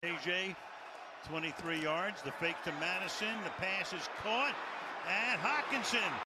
AJ, 23 yards, the fake to Madison, the pass is caught, and Hockenson